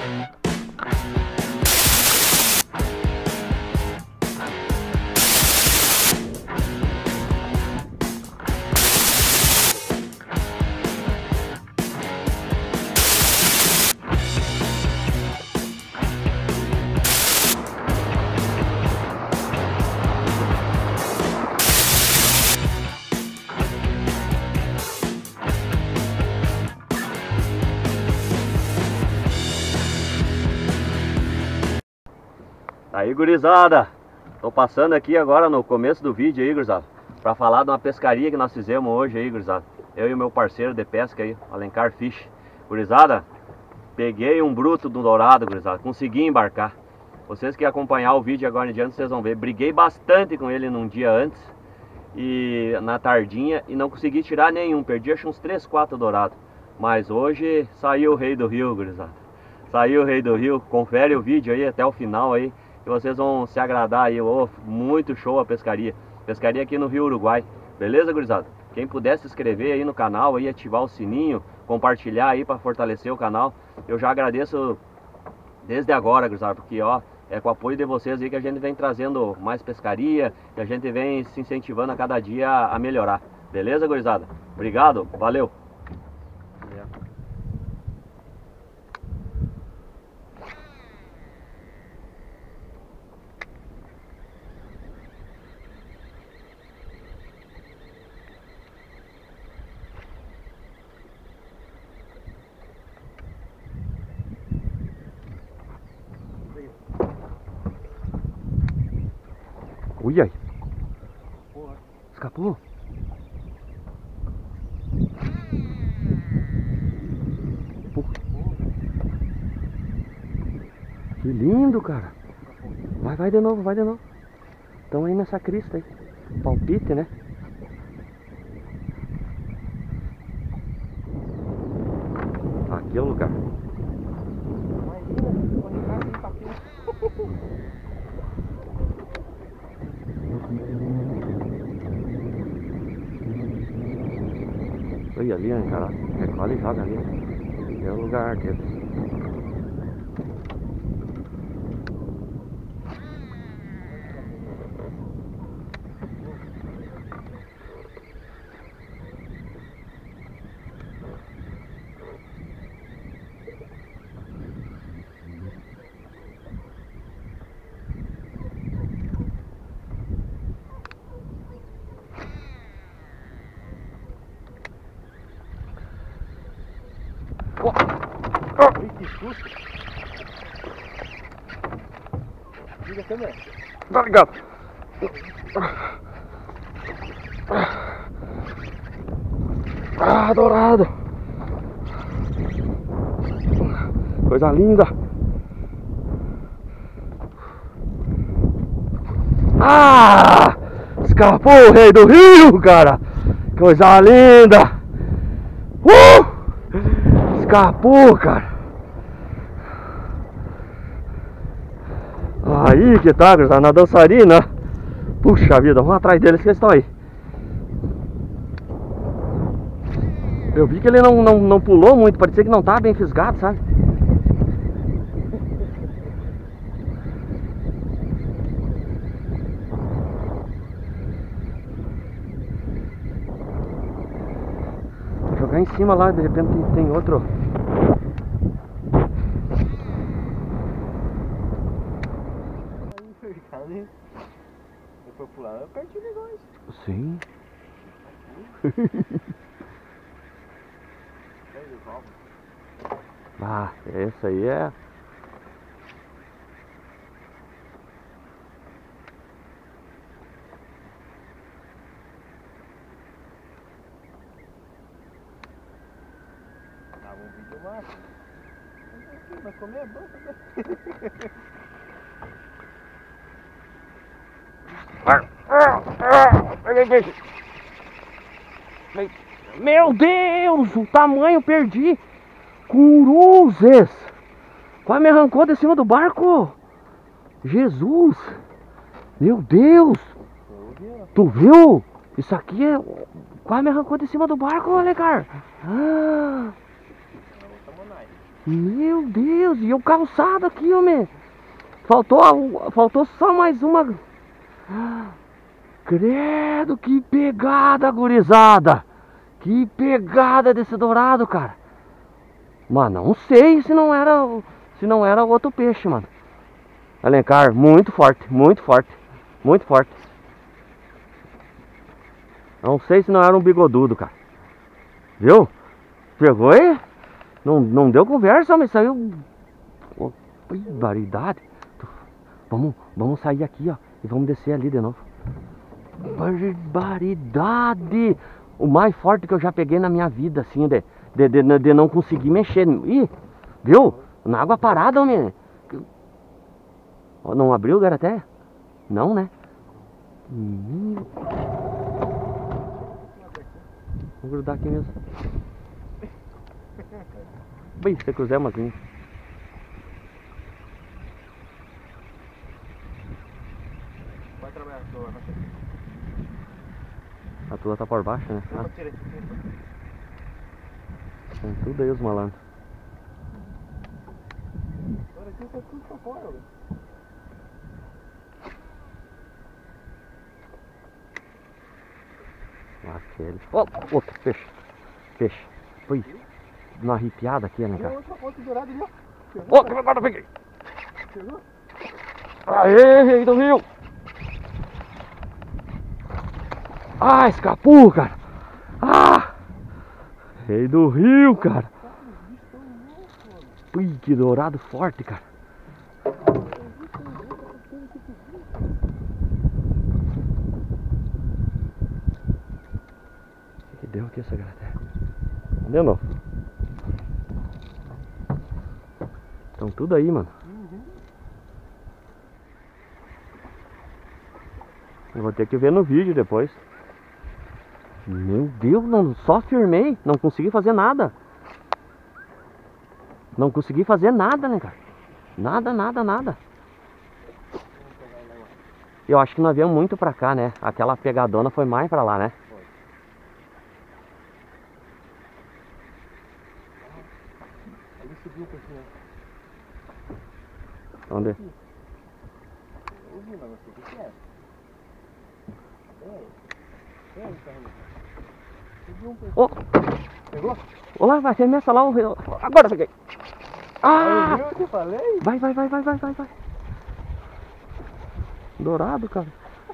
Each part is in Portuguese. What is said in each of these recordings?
Aí, gurizada, tô passando aqui agora no começo do vídeo aí, gurizada, pra falar de uma pescaria que nós fizemos hoje aí, gurizada. Eu e o meu parceiro de pesca aí, Alencar Fish. Gurizada, peguei um bruto do dourado, gurizada, consegui embarcar. Vocês que acompanhar o vídeo agora em diante, vocês vão ver. Briguei bastante com ele num dia antes, e na tardinha, e não consegui tirar nenhum. Perdi acho uns 3, 4 dourados. Mas hoje saiu o rei do rio, gurizada. Saiu o rei do rio. Confere o vídeo aí até o final aí, que vocês vão se agradar aí. Oh, muito show a pescaria. Pescaria aqui no Rio Uruguai. Beleza, gurizada? Quem puder se inscrever aí no canal, aí, ativar o sininho, compartilhar aí para fortalecer o canal, eu já agradeço desde agora, gurizada, porque ó, é com o apoio de vocês aí que a gente vem trazendo mais pescaria, que a gente vem se incentivando a cada dia a melhorar. Beleza, gurizada? Obrigado, valeu! Ui, ai. Escapou? Que lindo, cara. Vai de novo, vai de novo. Estão aí nessa crista aí. Palpite, né? Aqui é o lugar. Olha ali, né, cara? Recolhe e joga ali. É o lugar deles. Que susto! Liga a câmera. Tá ligado? Ah, dourado! Coisa linda! Ah! Escapou o rei do rio, cara! Coisa linda! Escapou, cara! Aí que tá, gurizada, na dançarina. Puxa vida, vamos atrás deles que eles estão aí. Eu vi que ele não pulou muito, parecia que não tava bem fisgado, sabe? Vou jogar em cima lá, de repente tem outro. Foi pular pertinho de nós. Sim. Ah, essa aí é. Ah, um vídeo massa. Mas comer é bom também. Meu Deus, o tamanho perdi. Cruzes. Quase me arrancou de cima do barco. Jesus. Meu Deus. Tu viu? Isso aqui é... Quase me arrancou de cima do barco, Alencar. Meu Deus, e o calçado aqui, homem. Faltou só mais uma. Credo, que pegada, gurizada. Que pegada desse dourado, cara. Mas não sei se não era outro peixe, mano. Alencar, muito forte, muito forte, muito forte. Não sei se não era um bigodudo, cara. Viu? Pegou aí? Não deu conversa, mas saiu. Oh, barbaridade. Vamos sair aqui, ó. E vamos descer ali de novo. Barbaridade. O mais forte que eu já peguei na minha vida, assim, de não conseguir mexer. Ih, viu? Na água parada, homem. Não abriu o garaté? Não, né? Vou grudar aqui mesmo. Bem, se quiser, mas Vai trabalhar a tua, vai. a tua tá por baixo, né? Não, tira aqui. Tem tudo aí os malandros. Agora aqui tá tudo pra fora, velho. Aquele. Ó, outro peixe. Peixe. Ui, uma arrepiada aqui, né, Tem cara? outro dourado ali, ó. Ó, agora eu peguei. Pegou? Aê, rei do rio. Ah, escapou, cara. Ah, rei do rio, cara. Ui, que dourado forte, cara. O que deu aqui essa garaté? Deu não? Estão tudo aí, mano. Eu vou ter que ver no vídeo depois. Meu Deus, não, só firmei. Não consegui fazer nada. Não consegui fazer nada, né, cara? Nada, nada, nada. Eu acho que nós viemos muito pra cá, né? Aquela pegadona foi mais pra lá, né? Ali subiu um pouquinho. Onde? Eu vi, mas não sei o que é. Subiu um pouquinho. Ó, Pegou? olá, vai, remessa lá o rio. Agora peguei. Ah! Viu o que eu falei? Vai. Dourado, cara.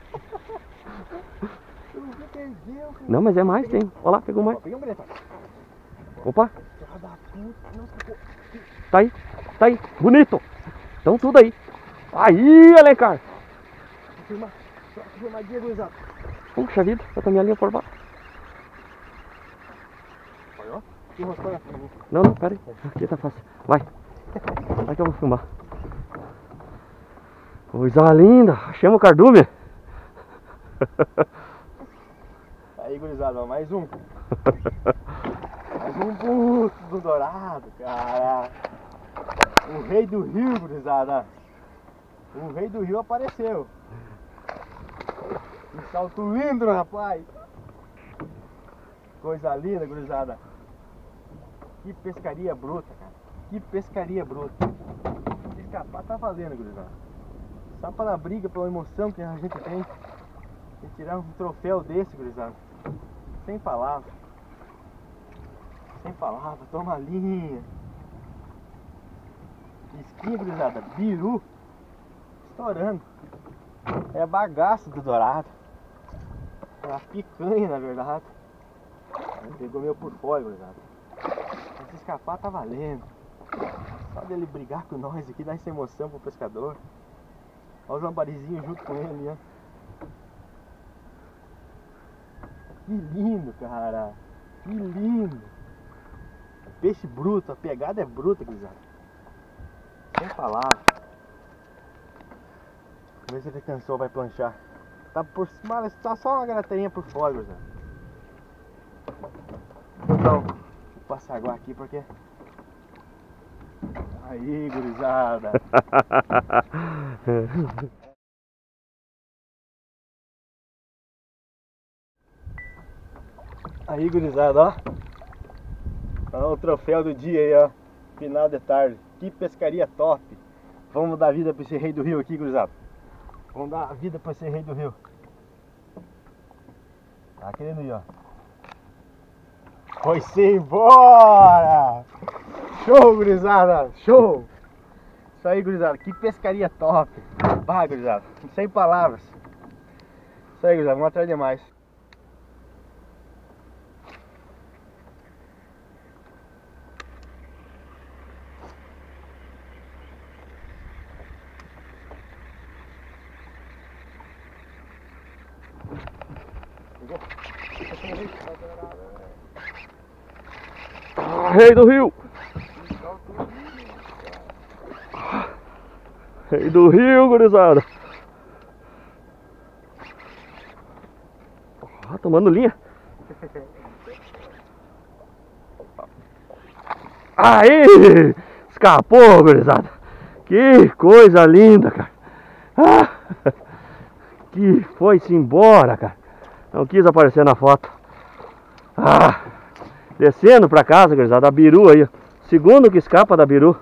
Eu nunca perdi, eu Não, mas é mais, tem. Olha lá, pegou mais. Peguei um bilhete. Opa, Filha da puta, não ficou. tá aí. Bonito. Estão tudo aí. Aí, Alencar. Vou filmar Diego, exato. Puxa vida, eu tô minha linha por baixo. Olha, ó. Que roscou. Não, pera aí. Aqui tá fácil. Vai que eu vou filmar. Coisa linda. Chama o cardume. Aí, gurizada, ó, mais um. Mais um puto do dourado, cara. O rei do rio, gurizada. O rei do rio apareceu. Que salto lindo, rapaz. Coisa linda, gurizada. Que pescaria bruta, cara. Que pescaria bruta. Se escapar tá valendo, gurizada. Só pela briga, pela emoção que a gente tem. E tirar um troféu desse, gurizada. Sem palavras. Sem palavras. Toma a linha. Isquinha, gurizada. Biru. Estourando. É bagaço do dourado. É a picanha, na verdade. Ele pegou meio por fora, gurizada. Se escapar tá valendo. Só dele brigar com nós aqui dá essa emoção pro pescador. Olha os lambarizinhos junto com ele ali, ó. Que lindo, cara. Que lindo. Peixe bruto, a pegada é bruta, gurizada. Sem palavras. Vamos ver se ele cansou, vai planchar. Tá por cima, tá só uma garateirinha por fora, gurizada. Então, vou passar água aqui porque... Aí, gurizada. Aí, gurizada, ó. Olha o troféu do dia aí, ó. Final de tarde. Que pescaria top. Vamos dar vida pra esse rei do rio aqui, gurizada. Vamos dar vida pra esse rei do rio. Tá querendo ir, ó. Foi-se embora! Show, gurizada! Show! Isso aí, gurizada. Que pescaria top. Bah, gurizada. Sem palavras. Isso aí, gurizada. Vamos atrás de mais. Rei do rio! Rei do rio, gurizada! Tomando linha! Aí! Escapou, gurizada! Que coisa linda, cara! Ah, que foi-se embora, cara! Não quis aparecer na foto. Ah! Descendo pra casa, gurizada, a biru aí, ó. Segundo que escapa da biru.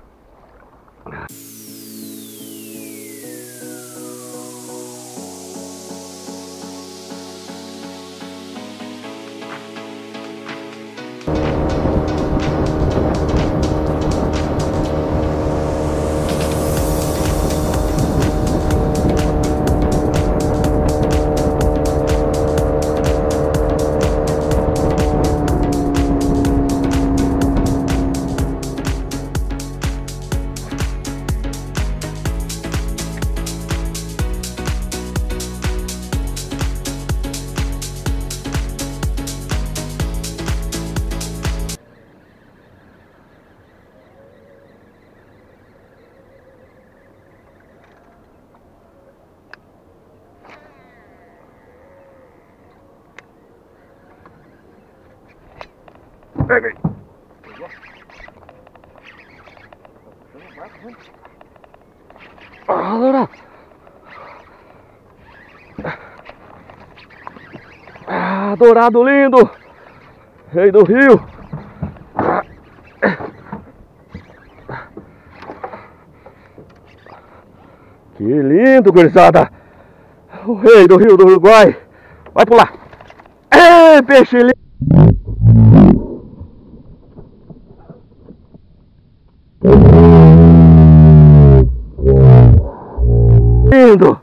Peguei. Ah, dourado. Ah, dourado lindo. Rei do rio. Que lindo, gurizada. O rei do rio do Uruguai. Vai pular. É, peixe lindo. Lindo!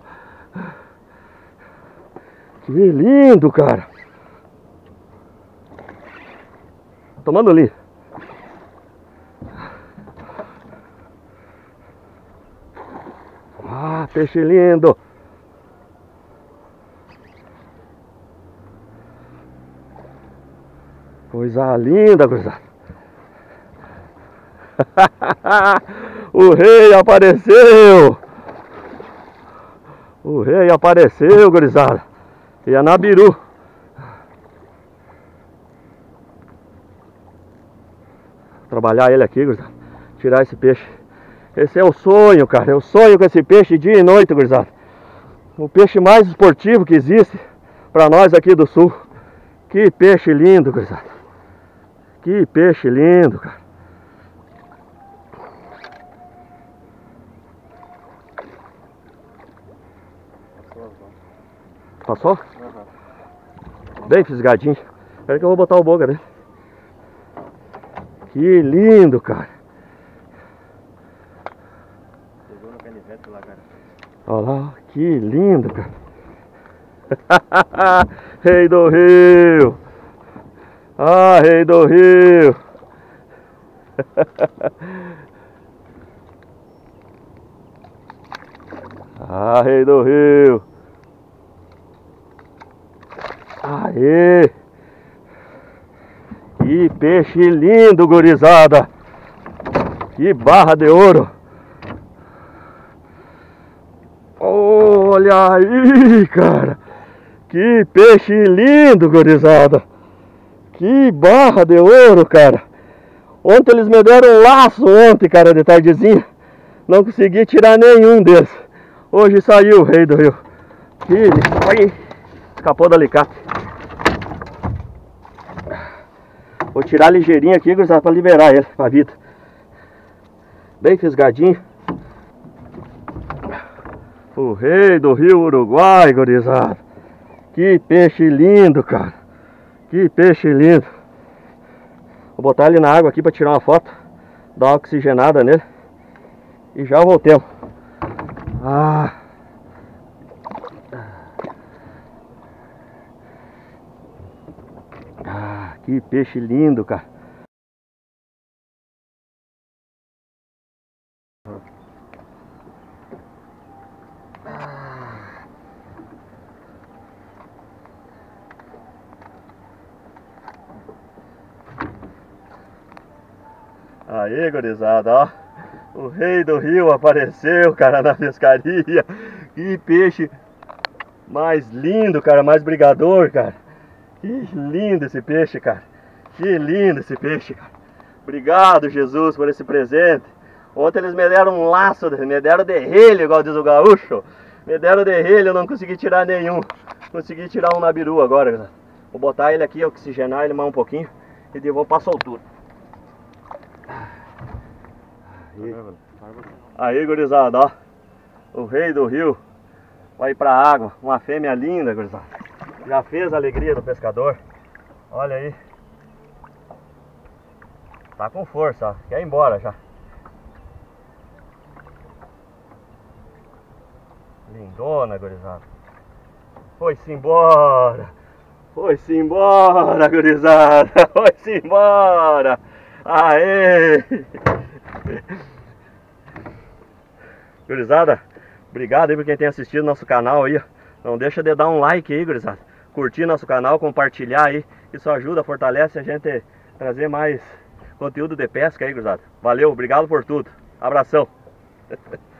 Que lindo, cara! Tomando ali. Ah, peixe lindo! Coisa linda, coisa. O rei apareceu! O rei apareceu, gurizada. E a Nabiru. Trabalhar ele aqui, gurizada. Tirar esse peixe. Esse é o sonho, cara. Eu sonho com esse peixe dia e noite, gurizada. O peixe mais esportivo que existe pra nós aqui do sul. Que peixe lindo, gurizada. Que peixe lindo, cara. Passou? Uhum. Bem fisgadinho. Espera que eu vou botar o boga dele. Que lindo, cara. Pegou no canivete lá, cara. Olha lá, que lindo, cara. Rei do rio. Ah, rei do rio. Ah, rei do rio. Aê! Que peixe lindo, gurizada! Que barra de ouro! Olha aí, cara! Que peixe lindo, gurizada! Que barra de ouro, cara! Ontem eles me deram um laço ontem, cara, de tardezinha. Não consegui tirar nenhum deles. Hoje saiu o rei do rio. Que... Ai, escapou do alicate. Vou tirar ligeirinho aqui, gurizada, pra liberar ele pra vida. bem fisgadinho. O rei do rio Uruguai, gurizada. Que peixe lindo, cara. Que peixe lindo. Vou botar ele na água aqui para tirar uma foto. Dar uma oxigenada nele. E já voltemos. Que peixe lindo, cara. Aí, gurizada, ó. O rei do rio apareceu, cara, na pescaria. Que peixe mais lindo, cara, mais brigador, cara. Que lindo esse peixe, cara. Que lindo esse peixe, cara. Obrigado, Jesus, por esse presente. Ontem eles me deram um laço, me deram derrelho, igual diz o gaúcho. Me deram derrelho, eu não consegui tirar nenhum. Consegui tirar um na biru agora, galera. Vou botar ele aqui, oxigenar ele mais um pouquinho e devolvo pra soltura. Aí, gurizada, ó. O rei do rio vai pra água. Uma fêmea linda, gurizada. Já fez a alegria do pescador. Olha aí. Tá com força, ó. Quer ir embora já. Lindona, gurizada. Foi-se embora. Foi-se embora, gurizada. Foi-se embora. Aê! Gurizada, obrigado aí por quem tem assistido nosso canal aí. Não deixa de dar um like aí, gurizada. Curtir nosso canal, compartilhar aí. Isso ajuda, fortalece a gente trazer mais conteúdo de pesca aí, gurizada. Valeu, obrigado por tudo. Abração.